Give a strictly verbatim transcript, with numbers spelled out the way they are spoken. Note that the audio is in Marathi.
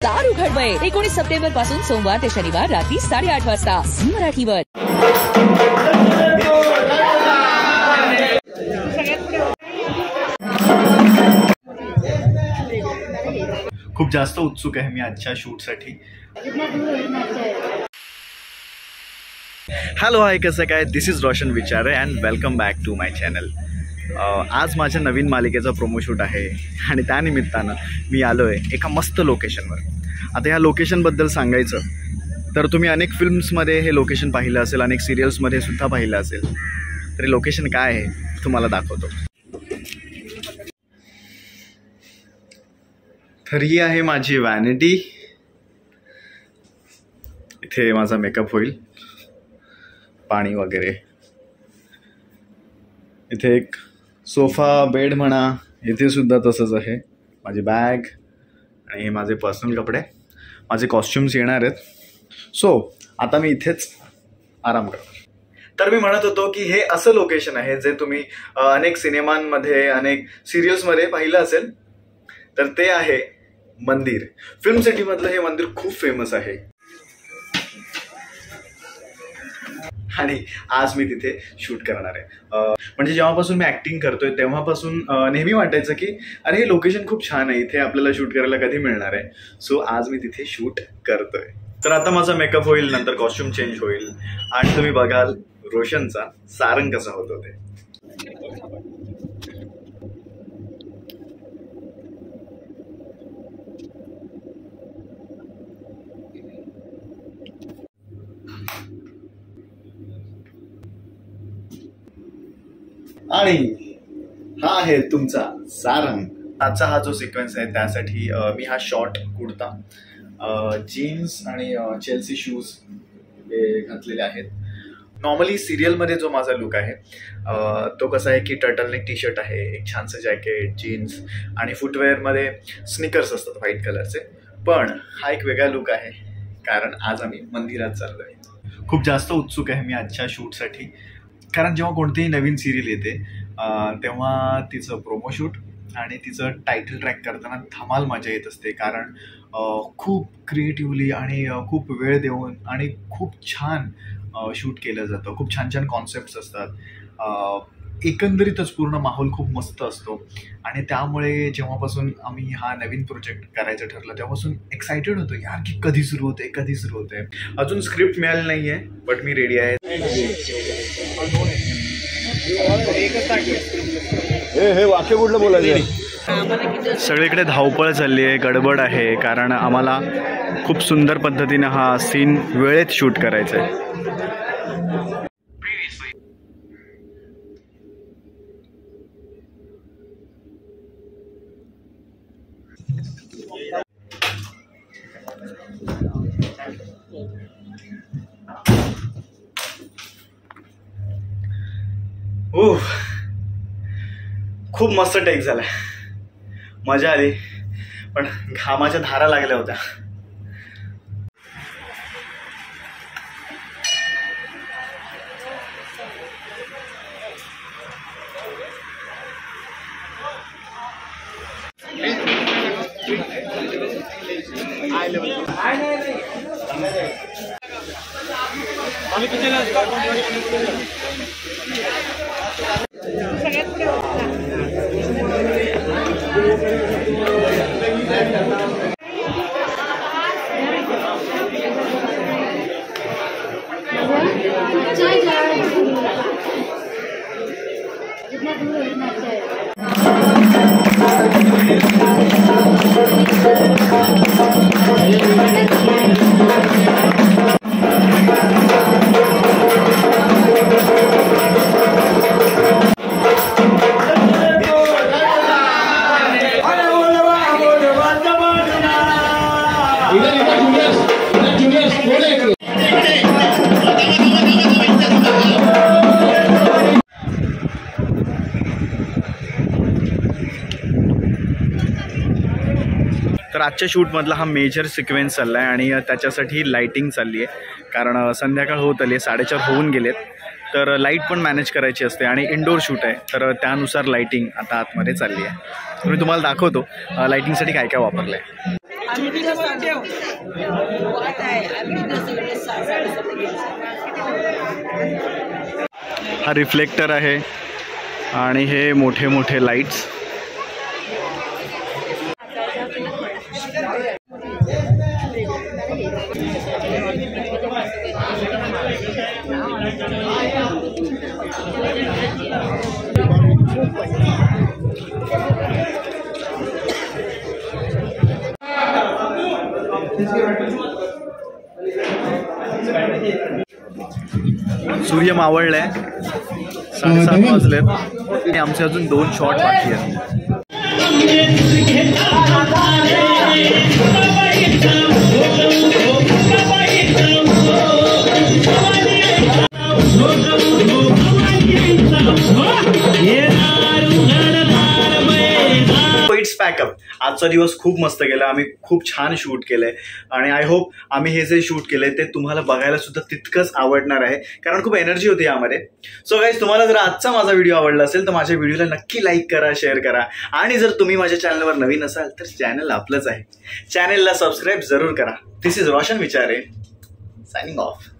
दार उघडवय. एकोणीस सप्टेंबर पासून सोमवार ते शनिवार रात्री साडेआठ वाजता झी मराठीवर. खूप जास्त उत्सुक आहे मी आजच्या शूटसाठी. हॅलो हाय, कसं काय? This is Roshan Vichare and welcome back to my channel. आज माझ्या नवीन मालिकेचा प्रोमो शूट आहे आणि त्यानिमित्तानं मी आलो आहे एका मस्त लोकेशनवर. आता ह्या लोकेशनबद्दल सांगायचं तर तुम्ही अनेक फिल्म्समध्ये हे लोकेशन पाहिलं असेल, अनेक सिरियल्समध्ये सुद्धा पाहिलं असेल. तरी लोकेशन काय आहे तुम्हाला दाखवतो. तर ही आहे माझी वॅनिटी. इथे माझा मेकअप होईल, पाणी वगैरे. इथे एक सोफा बेड म्हणा, इथे सुद्धा तसंच आहे. माझी बॅग आणि हे माझे पर्सनल कपडे, माझे कॉस्ट्युम्स येणार आहेत. सो आता मी इथेच आराम करतो. तर मी म्हणत होतो की हे असं लोकेशन आहे जे तुम्ही अनेक सिनेमांमध्ये, अनेक सिरियल्समध्ये पाहिलं असेल. तर ते आहे मंदिर. फिल्म सिटीमधलं हे मंदिर खूप फेमस आहे आणि आज मी तिथे शूट करणार आहे. म्हणजे जेव्हापासून मी ऍक्टिंग करतोय तेव्हापासून नेहमी वाटायचं की अरे हे लोकेशन खूप छान आहे, इथे आपल्याला शूट करायला कधी मिळणार आहे. सो आज मी तिथे शूट करतोय. तर आता माझा मेकअप होईल, नंतर कॉस्ट्युम चेंज होईल आणि तुम्ही बघाल रोशनचा सारंग कसा होतो ते. आणि हा आहे तुमचा सारंग. आजचा हा जो सिक्वेन्स आहे त्यासाठी मी हा शॉर्ट कुर्ता, जीन्स आणि चेल्सी शूज हे घातलेले आहेत. नॉर्मली सिरियलमध्ये जो माझा लुक आहे तो कसा आहे की टर्टलनेक टी शर्ट आहे, एक छानसं जॅकेट, जीन्स आणि फुटवेअरमध्ये स्निकर्स असतात व्हाईट कलरचे. पण हा एक वेगळा लुक आहे कारण आज आम्ही मंदिरात चाललो आहे. खूप जास्त उत्सुक आहे मी आजच्या शूटसाठी. कारण जेव्हा कोणतीही नवीन सिरियल येते तेव्हा तिचं प्रोमो शूट आणि तिचं टायटल ट्रॅक करताना धमाल मजा येत असते. कारण खूप क्रिएटिव्हली आणि खूप वेळ देऊन आणि खूप छान शूट केलं जातं. खूप छान छान कॉन्सेप्ट्स असतात. एकंदरीतच पूर्ण माहोल खूप मस्त असतो आणि त्यामुळे जेव्हापासून आम्ही हा नवीन प्रोजेक्ट करायचं ठरलं तेव्हापासून एक्सायटेड होतो यार की कधी सुरू होते कधी सुरू होते. अजून स्क्रिप्ट मिळाली नाही आहे बट मी रेडी आहे. हे वाक्य कुठलं बोलायचं? सगळीकडे धावपळ चालली आहे, गडबड आहे कारण आम्हाला खूप सुंदर पद्धतीने हा सीन वेळेत शूट करायचा आहे. ओह, खूप मस्त टेक झाला, मजा आली पण घामाच्या धारा लागल्या होत्या. तर आजच्या शूटमधला हा मेजर सिक्वेन्स चालला आहे आणि त्याच्यासाठी लाइटिंग चालली आहे कारण संध्याकाळ होत आली, साडेचार होऊन गेलेत. तर लाईट पण मॅनेज करायची असते आणि इंडोर शूट आहे, तर त्यानुसार लाईटिंग आता आतमध्ये चालली आहे. तर मी तुम्हाला दाखवतो लाईटिंगसाठी काय काय वापरलं आहे. हा रिफ्लेक्टर आहे आणि हे मोठे मोठे लाईट्स. सूर्य मावळलाय, साडेसात वाजलेत आणि आमचे अजून दोन शॉट बाकी आहेत. It's pack up. आजचा दिवस खूप मस्त गेला, आम्ही खूप छान शूट केलंय आणि आय होप आम्ही हे जे शूट केलंय ते तुम्हाला बघायला सुद्धा तितकंच आवडणार आहे, कारण खूप एनर्जी होती यामध्ये. सो गाईज, तुम्हाला जर आजचा माझा व्हिडिओ आवडला असेल तर माझ्या व्हिडिओला नक्की लाईक करा, शेअर करा आणि जर तुम्ही माझ्या चॅनलवर नवीन असाल तर चॅनल आपलंच आहे, चॅनलला सबस्क्राईब जरूर करा. This is Roshan Vichare, signing of.